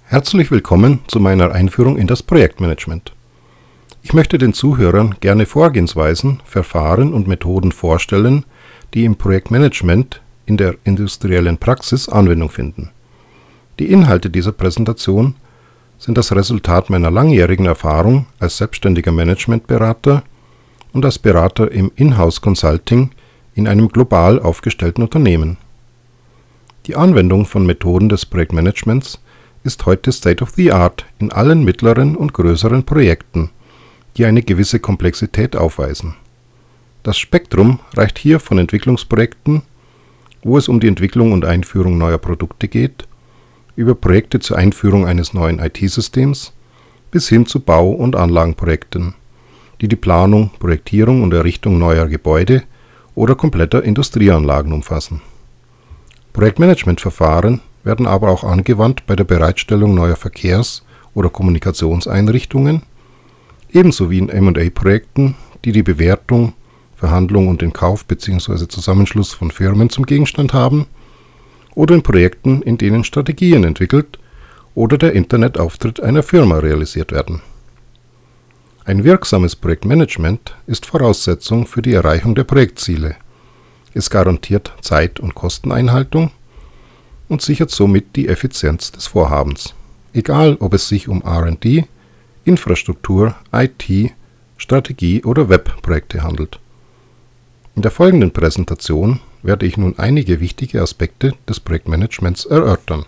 Herzlich willkommen zu meiner Einführung in das Projektmanagement. Ich möchte den Zuhörern gerne Vorgehensweisen, Verfahren und Methoden vorstellen, die im Projektmanagement in der industriellen Praxis Anwendung finden. Die Inhalte dieser Präsentation sind das Resultat meiner langjährigen Erfahrung als selbstständiger Managementberater und als Berater im Inhouse Consulting in einem global aufgestellten Unternehmen. Die Anwendung von Methoden des Projektmanagements ist heute State of the Art in allen mittleren und größeren Projekten, die eine gewisse Komplexität aufweisen. Das Spektrum reicht hier von Entwicklungsprojekten, wo es um die Entwicklung und Einführung neuer Produkte geht, über Projekte zur Einführung eines neuen IT-Systems bis hin zu Bau- und Anlagenprojekten, die die Planung, Projektierung und Errichtung neuer Gebäude oder kompletter Industrieanlagen umfassen. Projektmanagementverfahren werden aber auch angewandt bei der Bereitstellung neuer Verkehrs- oder Kommunikationseinrichtungen, ebenso wie in M&A-Projekten, die die Bewertung, Verhandlung und den Kauf bzw. Zusammenschluss von Firmen zum Gegenstand haben, oder in Projekten, in denen Strategien entwickelt oder der Internetauftritt einer Firma realisiert werden. Ein wirksames Projektmanagement ist Voraussetzung für die Erreichung der Projektziele. Es garantiert Zeit- und Kosteneinhaltung und sichert somit die Effizienz des Vorhabens, egal ob es sich um R&D, Infrastruktur, IT, Strategie oder Webprojekte handelt. In der folgenden Präsentation werde ich nun einige wichtige Aspekte des Projektmanagements erörtern.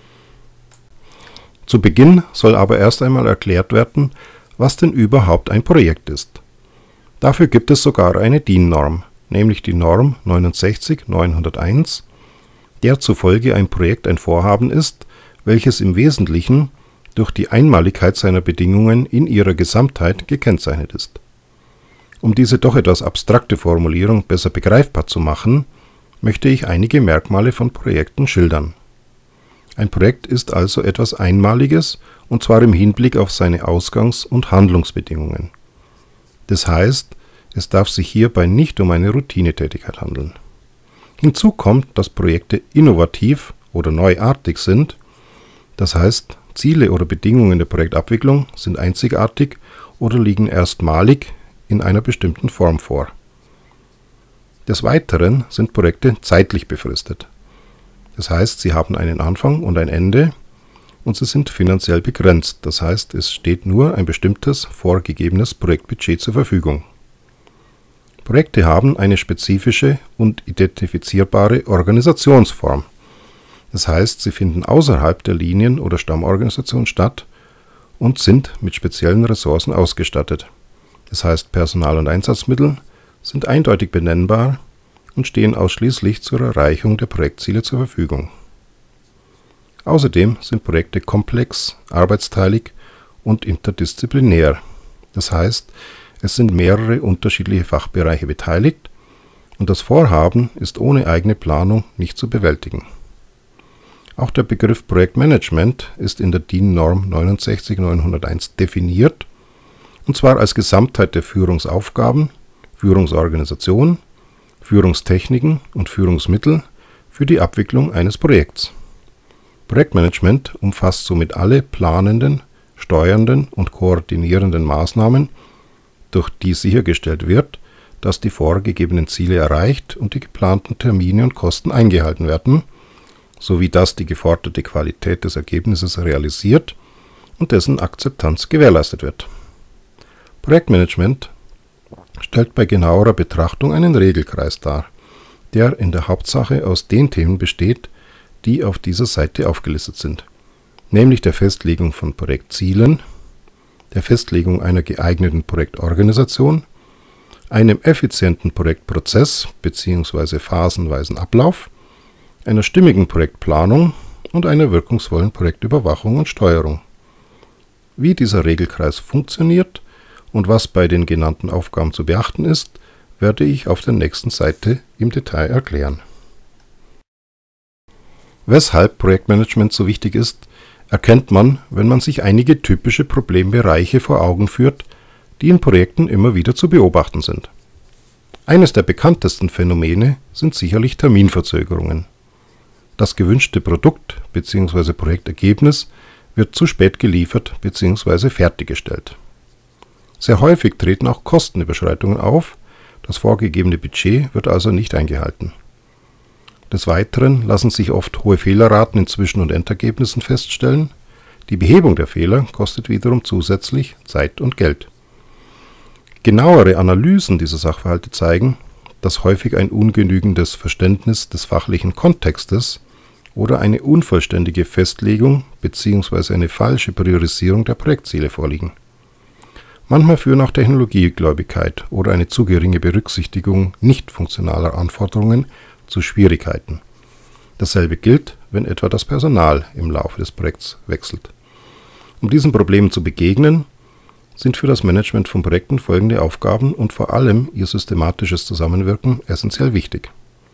Zu Beginn soll aber erst einmal erklärt werden, was denn überhaupt ein Projekt ist. Dafür gibt es sogar eine DIN-Norm, nämlich die Norm 69901, der zufolge ein Projekt ein Vorhaben ist, welches im Wesentlichen durch die Einmaligkeit seiner Bedingungen in ihrer Gesamtheit gekennzeichnet ist. Um diese doch etwas abstrakte Formulierung besser begreifbar zu machen, möchte ich einige Merkmale von Projekten schildern. Ein Projekt ist also etwas Einmaliges, und zwar im Hinblick auf seine Ausgangs- und Handlungsbedingungen. Das heißt, es darf sich hierbei nicht um eine Routinetätigkeit handeln. Hinzu kommt, dass Projekte innovativ oder neuartig sind, das heißt, Ziele oder Bedingungen der Projektabwicklung sind einzigartig oder liegen erstmalig in einer bestimmten Form vor. Des Weiteren sind Projekte zeitlich befristet. Das heißt, sie haben einen Anfang und ein Ende und sie sind finanziell begrenzt, das heißt, es steht nur ein bestimmtes vorgegebenes Projektbudget zur Verfügung. Projekte haben eine spezifische und identifizierbare Organisationsform. Das heißt, sie finden außerhalb der Linien- oder Stammorganisation statt und sind mit speziellen Ressourcen ausgestattet. Das heißt, Personal und Einsatzmittel sind eindeutig benennbar und stehen ausschließlich zur Erreichung der Projektziele zur Verfügung. Außerdem sind Projekte komplex, arbeitsteilig und interdisziplinär. Das heißt, es sind mehrere unterschiedliche Fachbereiche beteiligt und das Vorhaben ist ohne eigene Planung nicht zu bewältigen. Auch der Begriff Projektmanagement ist in der DIN-Norm 69901 definiert, und zwar als Gesamtheit der Führungsaufgaben, Führungsorganisation, Führungstechniken und Führungsmittel für die Abwicklung eines Projekts. Projektmanagement umfasst somit alle planenden, steuernden und koordinierenden Maßnahmen, durch die sichergestellt wird, dass die vorgegebenen Ziele erreicht und die geplanten Termine und Kosten eingehalten werden, sowie dass die geforderte Qualität des Ergebnisses realisiert und dessen Akzeptanz gewährleistet wird. Projektmanagement stellt bei genauerer Betrachtung einen Regelkreis dar, der in der Hauptsache aus den Themen besteht, die auf dieser Seite aufgelistet sind, nämlich der Festlegung von Projektzielen, der Festlegung einer geeigneten Projektorganisation, einem effizienten Projektprozess bzw. phasenweisen Ablauf, einer stimmigen Projektplanung und einer wirkungsvollen Projektüberwachung und Steuerung. Wie dieser Regelkreis funktioniert und was bei den genannten Aufgaben zu beachten ist, werde ich auf der nächsten Seite im Detail erklären. Weshalb Projektmanagement so wichtig ist, erkennt man, wenn man sich einige typische Problembereiche vor Augen führt, die in Projekten immer wieder zu beobachten sind. Eines der bekanntesten Phänomene sind sicherlich Terminverzögerungen. Das gewünschte Produkt bzw. Projektergebnis wird zu spät geliefert bzw. fertiggestellt. Sehr häufig treten auch Kostenüberschreitungen auf, das vorgegebene Budget wird also nicht eingehalten. Des Weiteren lassen sich oft hohe Fehlerraten in Zwischen- und Endergebnissen feststellen. Die Behebung der Fehler kostet wiederum zusätzlich Zeit und Geld. Genauere Analysen dieser Sachverhalte zeigen, dass häufig ein ungenügendes Verständnis des fachlichen Kontextes oder eine unvollständige Festlegung bzw. eine falsche Priorisierung der Projektziele vorliegen. Manchmal führen auch Technologiegläubigkeit oder eine zu geringe Berücksichtigung nicht funktionaler Anforderungen zu Schwierigkeiten. Dasselbe gilt, wenn etwa das Personal im Laufe des Projekts wechselt. Um diesen Problemen zu begegnen, sind für das Management von Projekten folgende Aufgaben und vor allem ihr systematisches Zusammenwirken essentiell wichtig.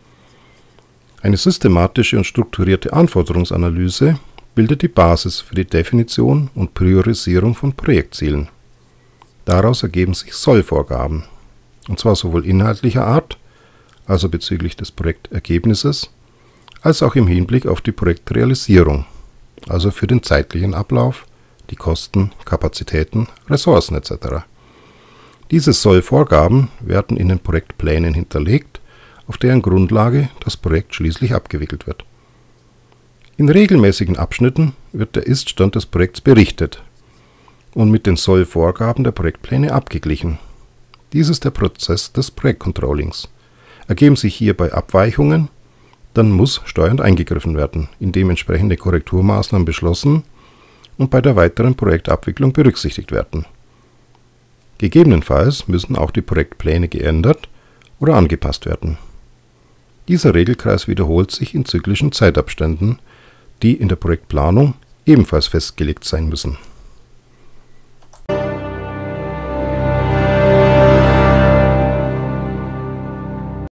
Eine systematische und strukturierte Anforderungsanalyse bildet die Basis für die Definition und Priorisierung von Projektzielen. Daraus ergeben sich Sollvorgaben, und zwar sowohl inhaltlicher Art, also bezüglich des Projektergebnisses, als auch im Hinblick auf die Projektrealisierung, also für den zeitlichen Ablauf, die Kosten, Kapazitäten, Ressourcen etc. Diese Sollvorgaben werden in den Projektplänen hinterlegt, auf deren Grundlage das Projekt schließlich abgewickelt wird. In regelmäßigen Abschnitten wird der Ist-Stand des Projekts berichtet und mit den Sollvorgaben der Projektpläne abgeglichen. Dies ist der Prozess des Projektcontrollings. Ergeben sich hierbei Abweichungen, dann muss steuernd eingegriffen werden, indem entsprechende Korrekturmaßnahmen beschlossen und bei der weiteren Projektabwicklung berücksichtigt werden. Gegebenenfalls müssen auch die Projektpläne geändert oder angepasst werden. Dieser Regelkreis wiederholt sich in zyklischen Zeitabständen, die in der Projektplanung ebenfalls festgelegt sein müssen.